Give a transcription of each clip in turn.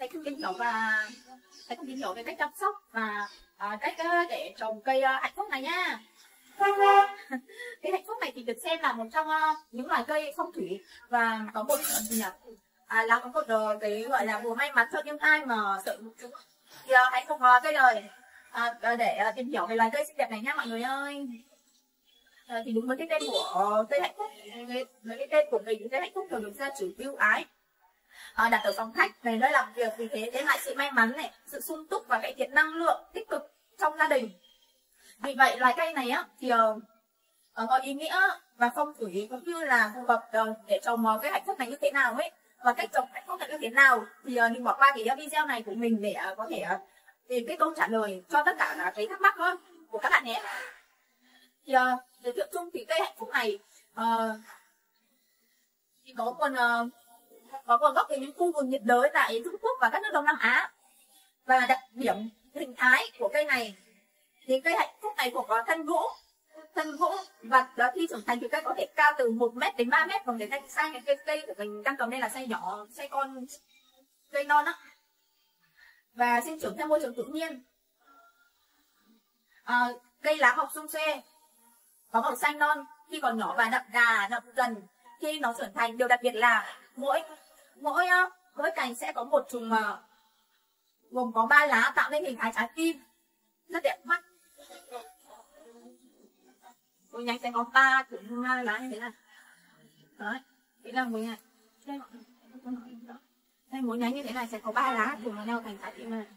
thầy cũng tìm hiểu về cách chăm sóc và cách để trồng cây hạnh phúc này nha. Cây hạnh phúc này thì được xem là một trong những loài cây phong thủy và có một gì nhỉ? Là có một cái gọi là bùa may mắn cho những ai mà sợ chúng. Thì hãy cùng cây đời để tìm hiểu về loài cây xinh đẹp này nha mọi người ơi. Thì đúng với cái tên của cây hạnh phúc, với cái tên của mình, cây hạnh phúc thường được gia chủ ưu ái, đặt ở phòng khách về nơi làm việc, vì thế đem lại sự may mắn này, sự sung túc và cải thiện năng lượng tích cực trong gia đình. Vì vậy loài cây này thì có ý nghĩa và phong thủy cũng như là phù hợp để trồng cái hạnh phúc này như thế nào ấy, và cách trồng hạnh phúc này như thế nào thì mình bỏ qua cái video này của mình để có thể tìm cái câu trả lời cho tất cả cái thắc mắc của các bạn nhé. Thì giới thiệu chung thì cây hạnh phúc này thì có nguồn gốc từ những khu vực nhiệt đới tại Trung Quốc và các nước Đông Nam Á. Và đặc điểm hình thái của cây này thì cây hạnh phúc này thuộc thân gỗ, và khi trưởng thành thì cây có thể cao từ 1 m đến 3 m, còn để size cái cây của mình đang cầm đây là size nhỏ, size con cây non á, và sinh trưởng theo môi trường tự nhiên. Cây lá mọc xum xuê, có màu xanh non khi còn nhỏ và đậm dần khi nó trưởng thành. Điều đặc biệt là mỗi cành sẽ có một chùm gồm có 3 lá tạo nên hình thái trái tim rất đẹp mắt. Mỗi nhánh sẽ có 3 chùm lá như thế này. Đấy, thế là mỗi nhánh. Đây, mỗi nhánh như thế này sẽ có 3 lá chùm vào nhau thành trái tim này.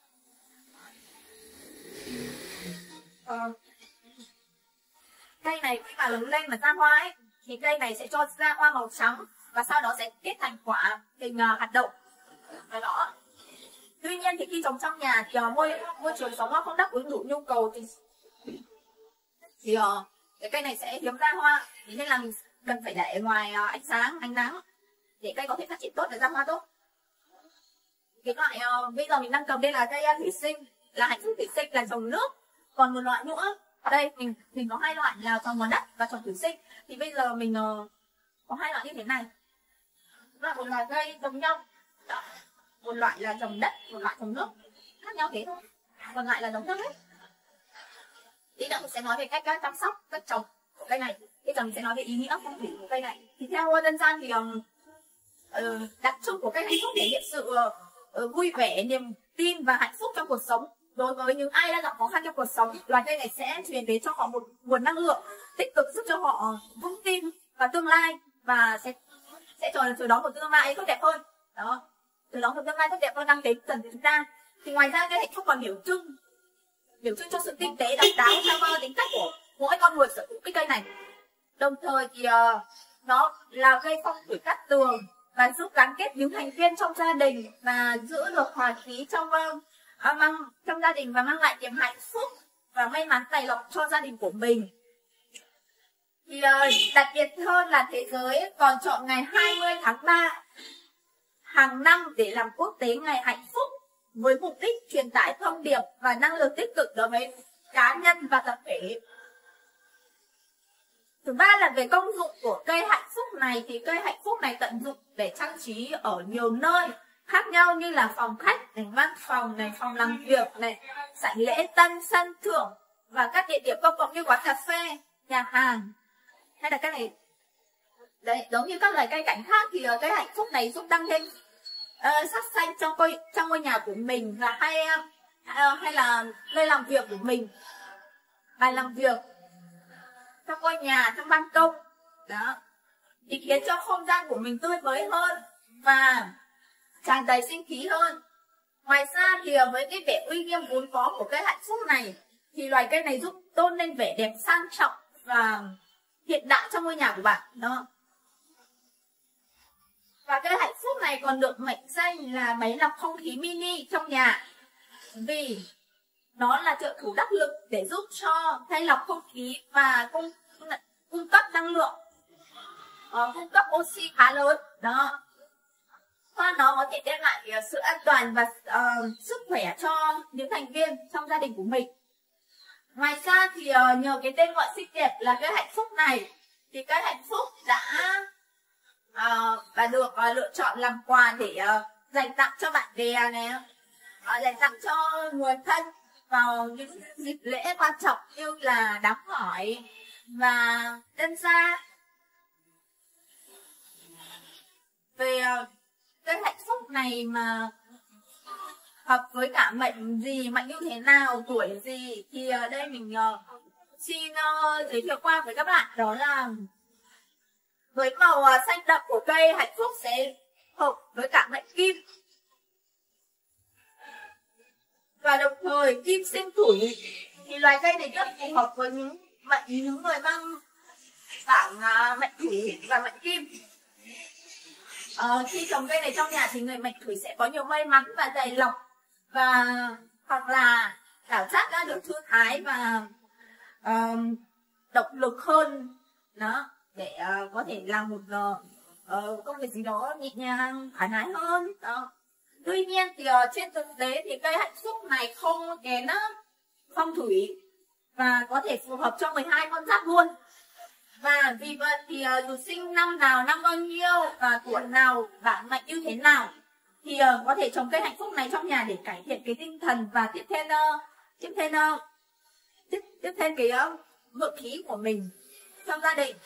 Cây này khi mà lớn lên mà ra hoa ấy, thì cây này sẽ cho ra hoa màu trắng và sau đó sẽ kết thành quả hình hạt đậu. Đó. Tuy nhiên thì khi trồng trong nhà thì môi trường sống không đáp ứng đủ nhu cầu thì cái cây này sẽ hiếm ra hoa, thế nên là mình cần phải để ngoài ánh nắng để cây có thể phát triển tốt và ra hoa tốt. Cái loại bây giờ mình đang cầm đây là cây thủy sinh, là hạnh phúc thủy sinh, là trồng nước. Còn một loại nữa, đây mình có 2 loại là trồng ngoài đất và trồng thủy sinh. Thì bây giờ mình có 2 loại như thế này. Đó là một loại cây giống nhau. Đó. Một loại là trồng đất, một loại trồng nước, khác nhau thế thôi. Còn lại là giống nhau hết. Tí nữa mình sẽ nói về cách chăm sóc, cách trồng của cây này. Bây giờ mình sẽ nói về ý nghĩa phong thủy của cây này. Thì theo dân gian thì đặc trưng của cây hạnh phúc thể hiện sự vui vẻ, niềm tin và hạnh phúc trong cuộc sống. Đối với những ai đang gặp khó khăn trong cuộc sống, loài cây này sẽ truyền đến cho họ một nguồn năng lượng tích cực, giúp cho họ vững tin vào tương lai và sẽ chờ đón một tương lai tốt đẹp hơn. Đó, chờ đón một tương lai tốt đẹp hơn đang đến dần chúng ta. Thì ngoài ra cây hạnh phúc còn biểu trưng cho sự tinh tế, độc đáo theo tính cách của mỗi con người sở hữu cái cây này. Đồng thời thì nó là cây phong thủy cát tường và giúp gắn kết những thành viên trong gia đình và giữ được hòa khí trong gia đình và mang lại niềm hạnh phúc và may mắn tài lộc cho gia đình của mình. Thì đặc biệt hơn là thế giới còn chọn ngày 20 tháng 3 hàng năm để làm quốc tế ngày hạnh phúc, với mục đích truyền tải thông điệp và năng lượng tích cực đối với cá nhân và tập thể. Thứ ba là về công dụng của cây hạnh phúc này, thì cây hạnh phúc này tận dụng để trang trí ở nhiều nơi khác nhau như là phòng khách này, văn phòng này, phòng làm việc này, sảnh lễ tân, sân thượng và các địa điểm công cộng như quán cà phê, nhà hàng, hay là cái này đấy, giống như các loài cây cảnh khác. Thì cây hạnh phúc này giúp tăng thêm sắc xanh trong ngôi nhà của mình, và hay là nơi làm việc của mình, bàn làm việc, trong ngôi nhà, trong ban công đó, thì khiến cho không gian của mình tươi mới hơn và tràn đầy sinh khí hơn. Ngoài ra thì với cái vẻ uy nghiêm vốn có của cây hạnh phúc này, thì loài cây này giúp tôn lên vẻ đẹp sang trọng và hiện đại trong ngôi nhà của bạn đó. Và cây hạnh phúc này còn được mệnh danh là máy lọc không khí mini trong nhà, vì nó là trợ thủ đắc lực để giúp cho thay lọc không khí và cung cấp năng lượng, cung cấp oxy khá lớn đó. Và nó có thể đem lại sự an toàn và sức khỏe cho những thành viên trong gia đình của mình. Ngoài ra thì nhờ cái tên gọi xinh đẹp là cây hạnh phúc này, thì cây hạnh phúc đã và được lựa chọn làm quà để dành tặng cho bạn bè này, dành tặng cho người thân vào những dịp lễ quan trọng như là đám hỏi và tân gia. Về cái hạnh phúc này mà hợp với cả mệnh gì, mệnh như thế nào, tuổi gì thì ở đây mình xin giới thiệu qua với các bạn, đó là với màu xanh đậm của cây hạnh phúc sẽ hợp với cả mệnh kim, và đồng thời kim sinh thủy thì loài cây này rất phù hợp với những người mang bảng mệnh thủy và mệnh kim. Khi trồng cây này trong nhà thì người mệnh thủy sẽ có nhiều may mắn và tài lộc, và hoặc là cảm giác đã được thư thái và động lực hơn đó, để có thể làm một công việc gì đó nhẹ nhàng thoải mái hơn đó. Tuy nhiên thì trên thực tế thì cây hạnh phúc này không kén phong thủy và có thể phù hợp cho 12 con giáp luôn. Và vì vậy thì dù sinh năm nào, năm bao nhiêu và tuổi nào, bản mệnh như thế nào thì có thể trồng cây hạnh phúc này trong nhà để cải thiện cái tinh thần và tiếp thêm cái vượng khí của mình trong gia đình.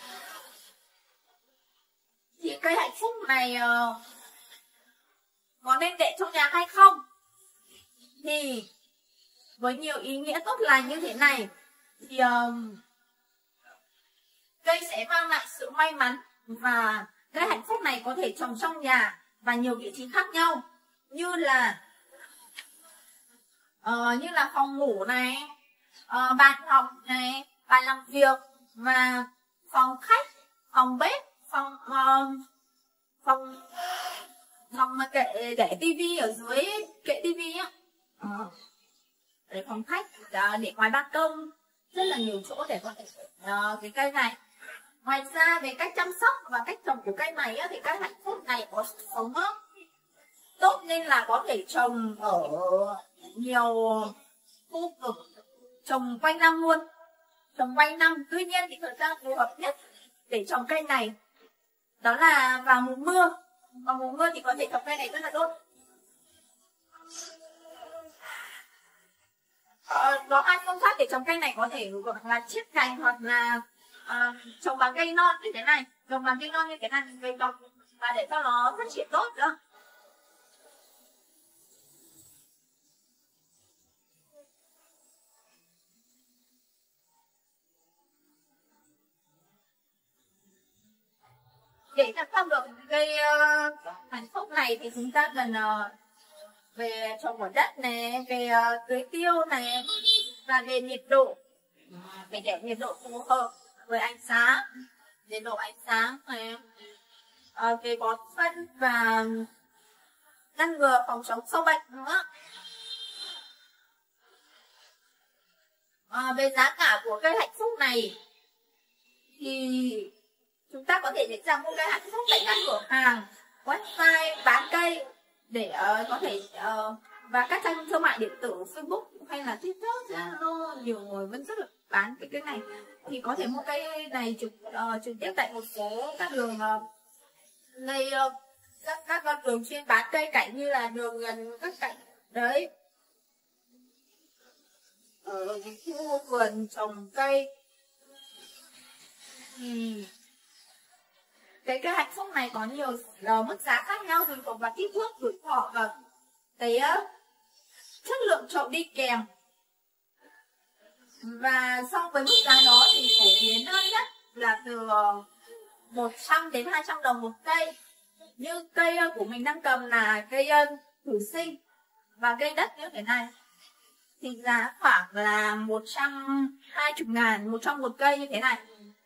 Thì cây hạnh phúc này có nên để trong nhà hay không? Thì với nhiều ý nghĩa tốt lành như thế này thì cây sẽ mang lại sự may mắn, và cây hạnh phúc này có thể trồng trong nhà và nhiều vị trí khác nhau, như là phòng ngủ này, bàn học này, bàn làm việc, và phòng khách, phòng bếp, phòng mà để tivi ở dưới kệ tivi á, để phòng khách, để ngoài ban công, rất là nhiều chỗ để có thể cái cây này. Ngoài ra về cách chăm sóc và cách trồng của cây này á, thì cây hạnh phúc này có sức sống tốt nên là có thể trồng ở nhiều khu vực, trồng quanh năm luôn, trồng quanh năm. Tuy nhiên thì thời gian phù hợp nhất để trồng cây này đó là vào mùa mưa. Vào mùa mưa thì có thể trồng cây này rất là tốt. Có hai phương pháp để trồng cây này, có thể gọi là chiết cành hoặc là trồng bằng cây non như thế này, trồng bằng cây non như thế này về trồng và để cho nó phát triển tốt nữa. Để chăm sóc được cây hạnh phúc này thì chúng ta cần về trồng ở đất này, về tưới tiêu này, và về nhiệt độ, phải để nhiệt độ phù hợp với ánh sáng, nhiệt độ ánh sáng này, về bón phân và ngăn ngừa phòng chống sâu bệnh nữa. Về giá cả của cây hạnh phúc này thì chúng ta có thể dễ dàng mua cây hạnh phúc tại các cửa hàng, website bán cây để có thể và các trang thương mại điện tử, Facebook hay là TikTok, Zalo, nhiều người vẫn rất là bán cái cây này. Thì có thể mua cây này trực tiếp tại một số các đường các con đường chuyên bán cây cảnh, như là đường gần các cảnh đấy, ở khu vườn trồng cây. Cái hạnh phúc này có nhiều mức giá khác nhau tùy thuộc vào kích thước, tuổi thọ và cái chất lượng chậu đi kèm. Và so với mức giá đó thì phổ biến hơn nhất là từ 100 đến 200 đồng một cây. Như cây của mình đang cầm là cây thủy sinh và cây đất như thế này thì giá khoảng là 120.000 một cây như thế này,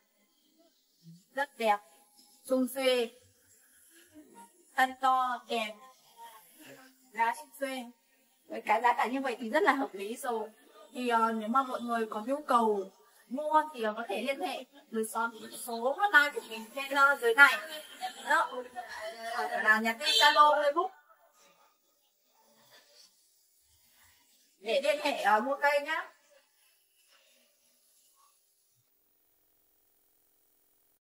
rất đẹp, sum xuê, thân to, đẹp, lá sum xuê. Với cái giá cả như vậy thì rất là hợp lý rồi. Thì nếu mà mọi người có nhu cầu mua thì có thể liên hệ với số hotline của mình trên dưới này đó, là nhắn tin Zalo, Facebook để liên hệ mua cây nhé.